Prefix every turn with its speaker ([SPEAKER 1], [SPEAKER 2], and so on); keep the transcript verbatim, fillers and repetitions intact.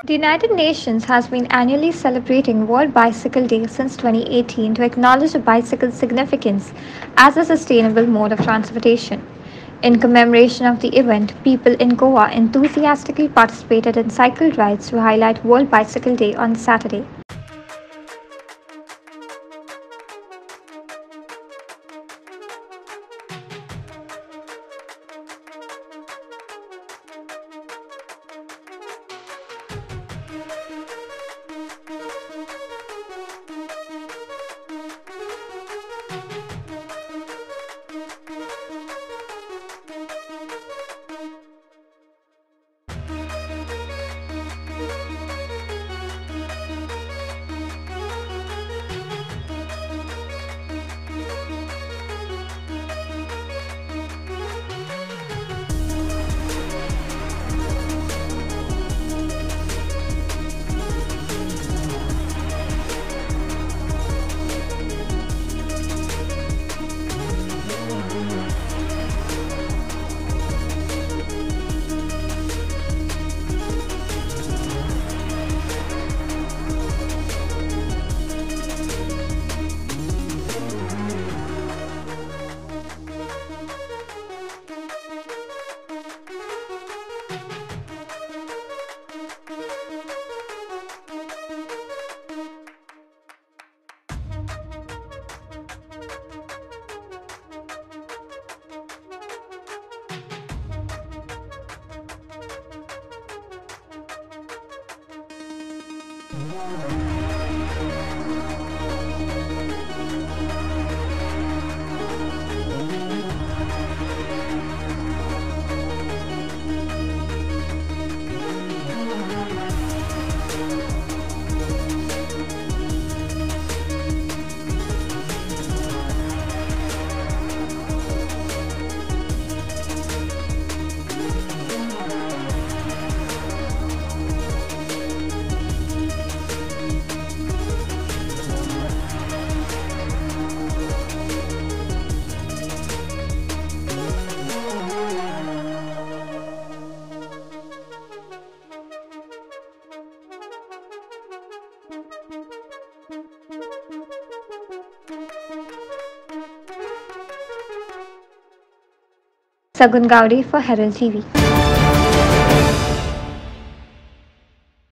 [SPEAKER 1] The United Nations has been annually celebrating World Bicycle Day since twenty eighteen to acknowledge the bicycle's significance as a sustainable mode of transportation. In commemoration of the event, people in Goa enthusiastically participated in cycle rides to highlight World Bicycle Day on Saturday. Sagun Gaudi for Herald T V.